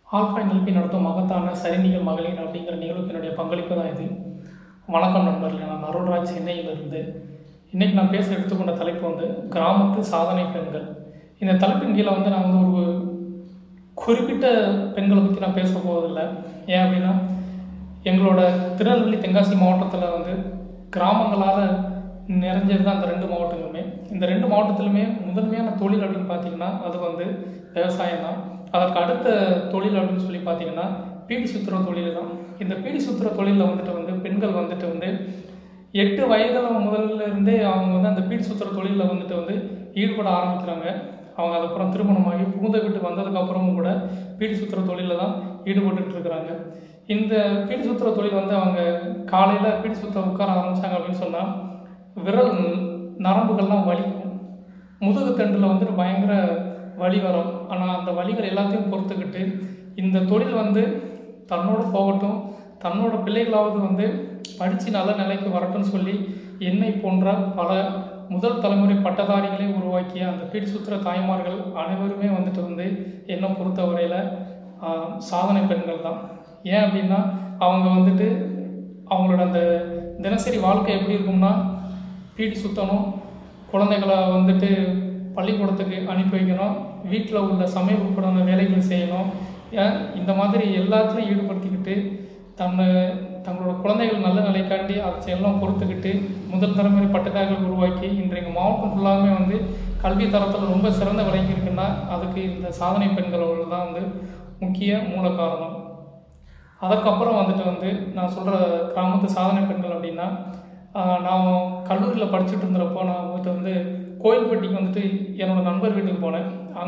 Alpha NLP நடத்தும் மகத்தான சரிநிகழ் மகளிர் அப்படிங்கிற நிகழ்வுக்கு என்னுடைய பங்களிப்பு தான் இது. வணக்கம் நண்பர்களே, நான் அருள்ராஜ், சென்னையிலிருந்து. இன்றைக்கி நான் பேச எடுத்துக்கொண்ட தலைப்பு கிராமத்து சாதனை பெண்கள். இந்த தலைப்பின் கீழே நான் ஒரு குறிப்பிட்ட பெண்களை பற்றி நான் பேச போவதில்லை. ஏன் அப்படின்னா, எங்களோட திருநெல்வேலி தென்காசி மாவட்டத்தில் கிராமங்களால் நிறைஞ்சது தான் அந்த 2 மாவட்டங்களுமே. இந்த 2 மாவட்டத்திலுமே முதன்மையான தொழில் அப்படின்னு பார்த்தீங்கன்னா அது விவசாயம் தான். அதற்கு அடுத்த தொழில் அப்படின்னு சொல்லி பார்த்தீங்கன்னா பீடி சுத்துற தொழில் தான். இந்த பீடி சுத்துற தொழிலில் பெண்கள் 8 வயதில் முதல்ல இருந்தே அவங்க அந்த பீடி சுத்துற தொழிலில் ஈடுபட ஆரம்பிக்கிறாங்க. அவங்க அதுக்கப்புறம் திருமணமாகி புகுந்த வீட்டுக்கு வந்ததுக்கப்புறமும் கூட பீடி சுத்துற தொழிலில் தான் ஈடுபட்டு இருக்கிறாங்க. இந்த பீடி சுத்துற தொழில் அவங்க காலையில் பீடி சுத்த உட்கார ஆரம்பித்தாங்க அப்படின்னு சொன்னால் விரல் நரம்புகள்லாம் வலிக்கும், முதுகு தண்டில் பயங்கர வலி வரும். ஆனால் அந்த வலிகள் எல்லாத்தையும் பொறுத்துக்கிட்டு இந்த தொழில் தன்னோட போகட்டும், தன்னோட பிள்ளைகளாவது படித்து நல்ல நிலைக்கு வரட்டும்னு சொல்லி என்னை போன்ற பல முதல் தலைமுறை பட்டதாரிகளை உருவாக்கிய அந்த பீடி சுத்துற தாய்மார்கள் அனைவருமே என்னை பொறுத்த வரையில் சாதனை பெண்கள் தான். ஏன் அப்படின்னா, அவங்க அவங்களோட அந்த தினசரி வாழ்க்கை எப்படி இருக்கும்னா, பீடி சுற்றணும், குழந்தைகளை பள்ளிக்கூடத்துக்கு அனுப்பி வைக்கணும், வீட்டில் உள்ள சமையல் உட்பட வேலைகள் செய்யணும். இந்த மாதிரி எல்லாத்துலையும் ஈடுபடுத்திக்கிட்டு தங்களோட குழந்தைகள் நல்ல நிலைக்காண்டி அதை எல்லாம் பொறுத்துக்கிட்டு முதல் தலைமுறை பட்டதாரிகள் உருவாக்கி இன்றைக்கு மாவட்டம் ஃபுல்லாகவே கல்வி தரத்தில் ரொம்ப சிறந்த விளங்கி இருக்குன்னா அதுக்கு இந்த சாதனை பெண்களோடு தான் முக்கிய மூல காரணம். அதுக்கப்புறம் நான் சொல்கிற கிராமத்து சாதனை பெண்கள் அப்படின்னா, நான் கல்லூரியில் படிச்சுட்டு இருந்தப்போ நான் கோயில்பட்டிக்கு என்னோடய நண்பர் வீட்டுக்கு போனேன்.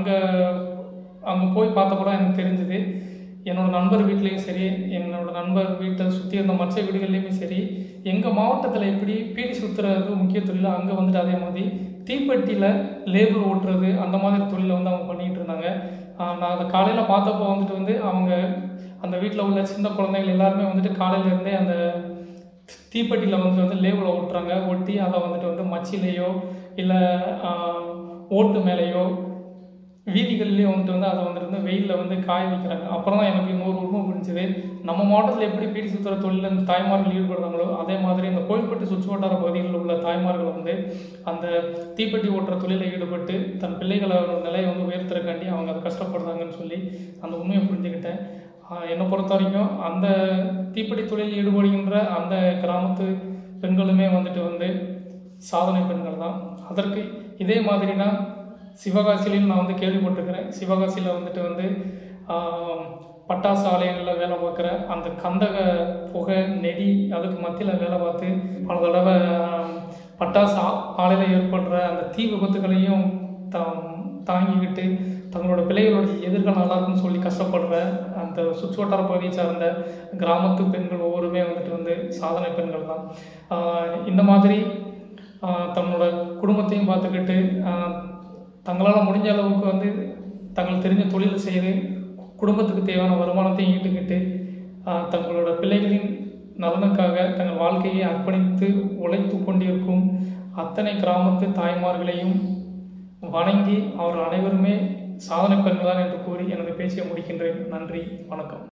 அங்கே போய் பார்த்தப்போ எனக்கு தெரிஞ்சுது, என்னோடய நண்பர் வீட்லேயும் சரி, என்னோடய நண்பர் வீட்டை சுற்றி இருந்த மற்ற வீடுகள்லேயுமே சரி, எங்கள் மாவட்டத்தில் எப்படி பீடி சுற்றுறது முக்கிய தொழில், அங்கே அதே மாதிரி தீப்பெட்டியில் லேபிள் ஓட்டுறது அந்த மாதிரி தொழிலை அவங்க பண்ணிகிட்டு இருந்தாங்க. நான் அதை காலையில் பார்த்தப்போ அவங்க அந்த வீட்டில் உள்ள சின்ன குழந்தைகள் எல்லாருமே காலையிலேருந்தே அந்த தீப்பெட்டியில் லேபிளை ஓட்டுறாங்க. ஒட்டி அதை மச்சிலையோ இல்லை ஓட்டு மேலேயோ வீதிகள்லேயே அதை வெயிலில் காய வைக்கிறாங்க. அப்புறம் தான் எனக்கு இன்னொரு உண்மை புரிஞ்சுது, நம்ம மாவட்டத்தில் எப்படி பீடி சுற்றுற தொழில் இந்த தாய்மார்கள் ஈடுபடுறாங்களோ அதே மாதிரி இந்த கோயில்பட்டி சுற்று வட்டார பகுதிகளில் உள்ள தாய்மார்கள் அந்த தீப்பெட்டி ஓட்டுற தொழிலில் ஈடுபட்டு தன் பிள்ளைகளோட நிலையை உயர்த்துறக்காண்டி அவங்க அதை கஷ்டப்படுறாங்கன்னு சொல்லி அந்த உண்மையை புரிஞ்சுக்கிட்டேன். என்னை பொறுத்த வரைக்கும் அந்த தீப்பெட்டி தொழில் ஈடுபடுகின்ற அந்த கிராமத்து பெண்களுமே சாதனை பெண்கள் தான். அதற்கு இதே மாதிரி தான் சிவகாசிலையும் நான் கேள்விப்பட்டிருக்கிறேன். சிவகாசியில் பட்டாசு ஆலயங்களில் வேலை பார்க்குற அந்த கந்தக புகை நெடி அதுக்கு மத்தியில் வேலை பார்த்து பல தடவை பட்டாசு ஆலையில் ஏற்படுற அந்த தீ விபத்துகளையும் தாங்கிக்கிட்டு தங்களோட பிள்ளைகளோட எதிர்காலம் நல்லா இருக்குன்னு சொல்லி கஷ்டப்படுற அந்த சுற்று வட்டார பகுதியை சார்ந்த கிராமத்து பெண்கள் ஒவ்வொருமே சாதனை பெண்கள் தான். இந்த மாதிரி தன்னோட குடும்பத்தையும் பார்த்துக்கிட்டு தங்களால் முடிஞ்ச அளவுக்கு தங்களுக்கு தெரிஞ்ச தொழிலை செய்து குடும்பத்துக்கு தேவையான வருமானத்தையும் ஈட்டுக்கிட்டு தங்களோட பிள்ளைகளின் நலனுக்காக தங்கள் வாழ்க்கையை அர்ப்பணித்து உழைத்து கொண்டிருக்கும் அத்தனை கிராமத்து தாய்மார்களையும் வணங்கி அவர்கள் அனைவருமே சாதனை பெண்கள்தான் என்று கூறி எனது பேச்சை முடிக்கின்றேன். நன்றி, வணக்கம்.